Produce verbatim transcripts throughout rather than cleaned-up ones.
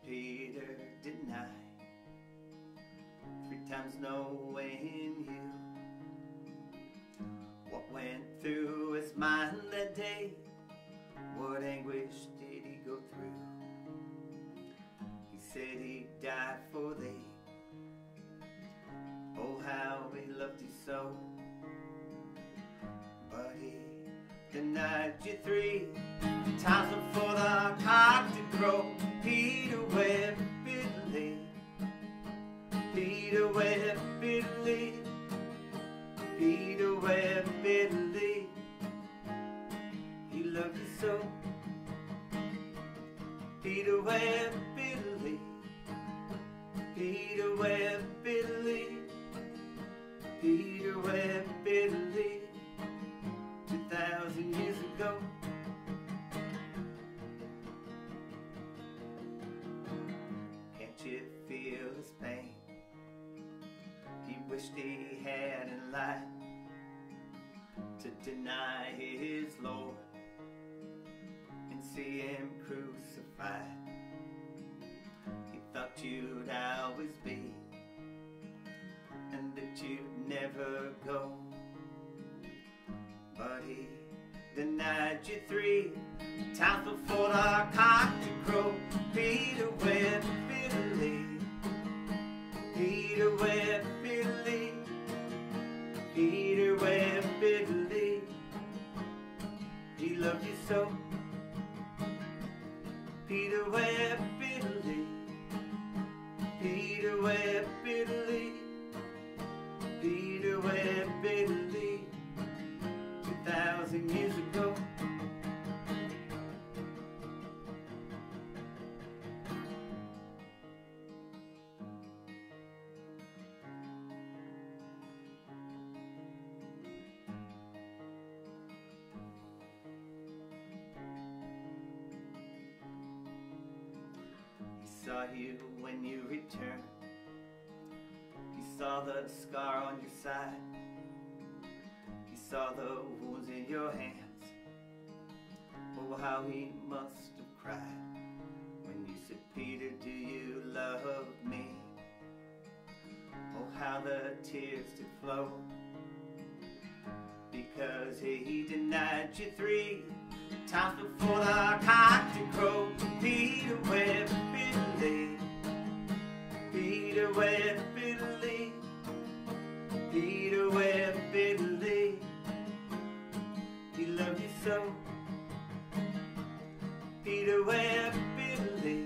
Peter denied, three times knowing you. What went througthrough his mind that day? What anguish did he go through? He said he died for thee. Oh, how he loved you so. But he denied you three times before the cock to crow. Peter wept bitterly. Peter wept bitterly. Peter wept bitterly. He loved you so. Peter wept bitterly. Peter wept bitterly. Peter wept bitterly. Two thousand years ago. Can't you feel his pain? He wished he hadn't lied to deny his Lord and see him crucified. He thought you'd always be and that you'd never go. But he denied you three times before the cock to crow. Peter wept bitterly. Peter wept bitterly. Peter wept bitterly. He loved you so. Peter wept bitterly. Peter wept bitterly. Peter wept bitterly. Two thousand years ago. He saw you when you returned. He saw the scar on your side. He saw the wounds in your hands. Oh, how he must have cried when you said, Peter, do you love me? Oh, how the tears did flow, because he denied you three times before the cock to crow. Peter wept bitterly. Peter wept bitterly. Peter wept bitterly. He loved you so. Peter wept bitterly.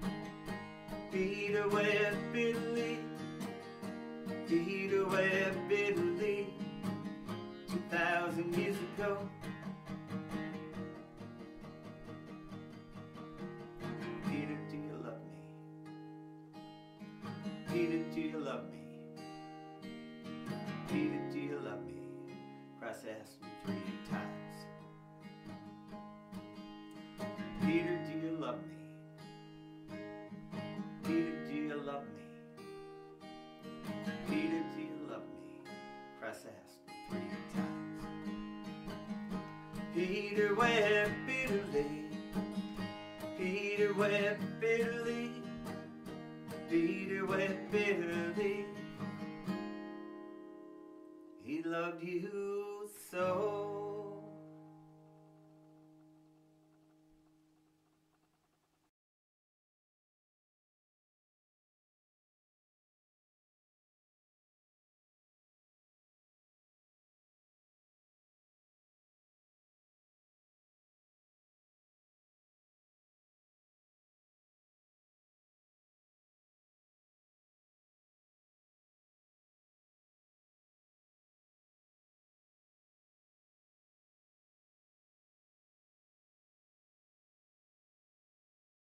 Peter wept bitterly. Peter wept bitterly. Two thousand years ago. Peter, do you love me? Peter, do you love me? Peter, do you love me? Christ asked me three times. Peter, do you love me? Peter, do you love me? Peter, do you love me? Christ asked me three times. Peter wept bitterly. Peter wept bitterly. Peter wept bitterly. He loved you so.